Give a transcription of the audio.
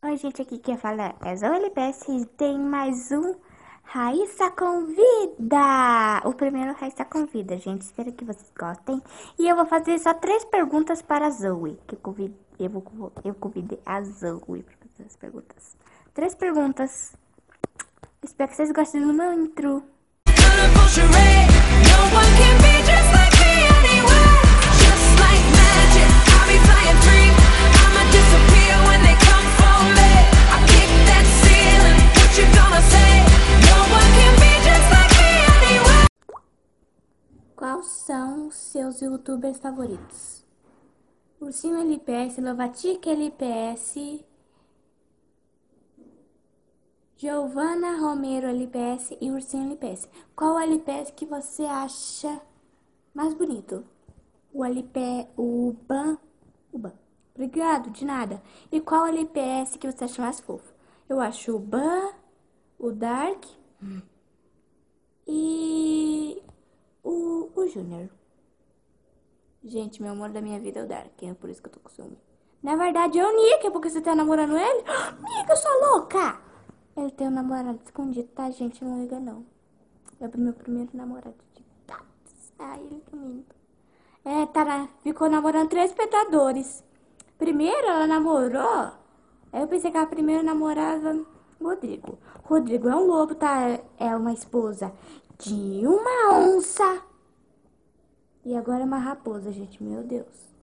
Oi, gente, aqui quem fala é Zoe LPS e tem mais um Raíssa Convida! O primeiro Raíssa Convida, gente. Espero que vocês gostem. E eu vou fazer só 3 perguntas para a Zoe. Eu convidei a Zoe para fazer as perguntas. 3 perguntas. Espero que vocês gostem do meu intro. Quais são os seus youtubers favoritos? Ursinho LPS, Lovatica LPS, Giovana Romero LPS e Ursinho LPS. Qual LPS que você acha mais bonito? O LPS, o Ban. Obrigado, de nada. E qual LPS que você acha mais fofo? Eu acho o Ban, o Dark e o Júnior. Gente, meu amor da minha vida é o Dark, é por isso que eu tô com ciúme. Na verdade, é o Nick, é porque você tá namorando ele. Nick, eu sou louca! Ele tem um namorado escondido, tá, gente? Não liga, não. É o meu primeiro namorado de dados. Ai, ele é lindo. Ficou namorando 3 espectadores. Primeiro, ela namorou. Aí eu pensei que ela primeiro namorava Rodrigo. Rodrigo é um lobo, tá? É uma esposa de uma onça. E agora é uma raposa, gente. Meu Deus.